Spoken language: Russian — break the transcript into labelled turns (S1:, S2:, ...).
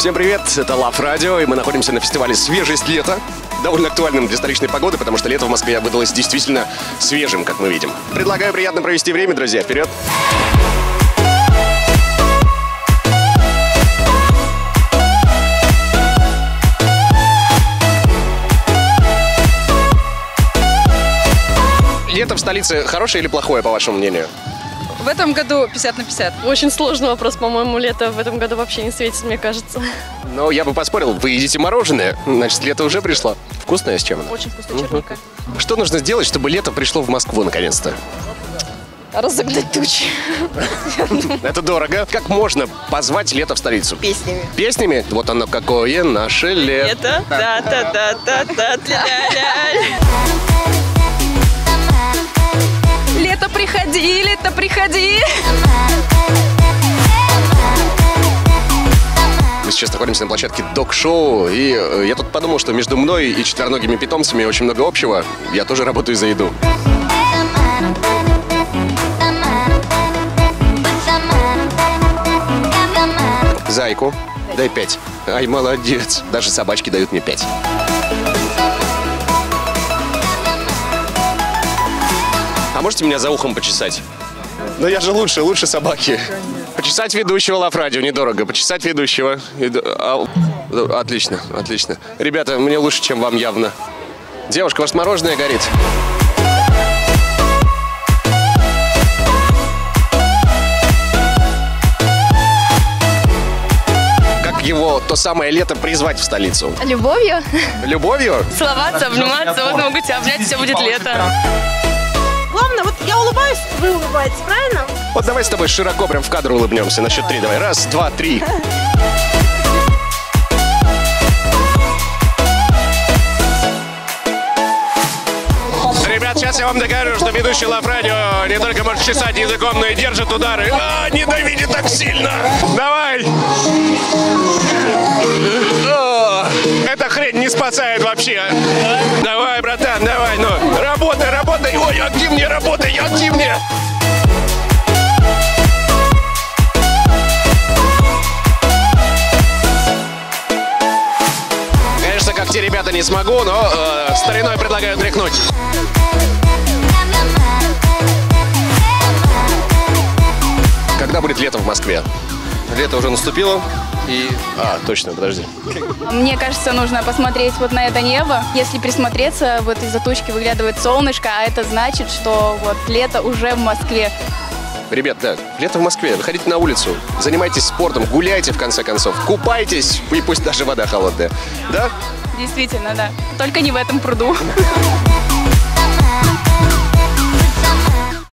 S1: Всем привет, это Лав Радио, и мы находимся на фестивале «Свежесть лета». Довольно актуальным для столичной погоды, потому что лето в Москве выдалось действительно свежим, как мы видим. Предлагаю приятно провести время, друзья. Вперед! Лето в столице хорошее или плохое, по вашему мнению?
S2: В этом году 50 на 50.
S3: Очень сложный вопрос, по-моему, лето в этом году вообще не светит, мне кажется.
S1: Но я бы поспорил, вы едите мороженое, значит, лето уже пришло. Вкусное с чем оно?
S3: Очень вкусно, черника.
S1: Что нужно сделать, чтобы лето пришло в Москву наконец-то?
S3: Разогнать тучи.
S1: Это дорого. Как можно позвать лето в столицу?
S3: Песнями.
S1: Песнями? Вот оно какое наше лето.
S3: Это? Да-да-да-да-да. Лето, приходи, лето, приходи.
S1: Мы сейчас находимся на площадке Док-шоу, и я тут подумал, что между мной и четвероногими питомцами очень много общего. Я тоже работаю за еду. Зайку, дай 5. Ай, молодец. Даже собачки дают мне 5. А можете меня за ухом почесать? Ну я же лучше собаки. Почесать ведущего Лав Радио недорого. Почесать ведущего. Отлично, отлично. Ребята, мне лучше, чем вам явно. Девушка, ваше мороженое горит. Как его то самое лето призвать в столицу?
S2: Любовью?
S1: Любовью?
S2: Целоваться, обниматься, вот могу тебя обнять, все будет лето.
S4: Главное, вот я улыбаюсь, вы улыбаетесь, правильно?
S1: Вот давай с тобой широко прям в кадр улыбнемся. На счет 3 давай. 1, 2, 3. Ребят, сейчас я вам докажу, что ведущий Лав Радио не только может чесать языком, но и держит удары. Не давите так сильно! Давай! Эта хрень не спасает вообще. Давай, братан, давай, ну. Работай, работай. Ой, активнее работай, активнее. Конечно, как те ребята не смогу, но стариной предлагаю тряхнуть. Когда будет лето в Москве? Лето уже наступило. И... точно, подожди.
S2: Мне кажется, нужно посмотреть вот на это небо. Если присмотреться, вот из-за тучки выглядывает солнышко, а это значит, что вот лето уже в Москве.
S1: Ребят, да, лето в Москве. Выходите на улицу, занимайтесь спортом, гуляйте в конце концов, купайтесь, и пусть даже вода холодная. Да?
S2: Действительно, да. Только не в этом пруду.